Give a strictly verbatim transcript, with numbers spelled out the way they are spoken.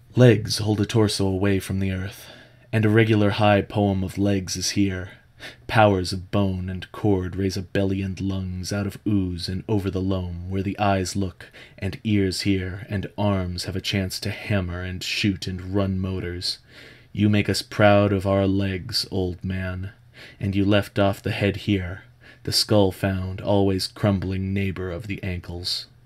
Legs hold a torso away from the earth, and a regular high poem of legs is here. Powers of bone and cord raise a belly and lungs out of ooze and over the loam where the eyes look and ears hear and arms have a chance to hammer and shoot and run motors. You make us proud of our legs, old man, and you left off the head here, the skull found always crumbling neighbor of the ankles.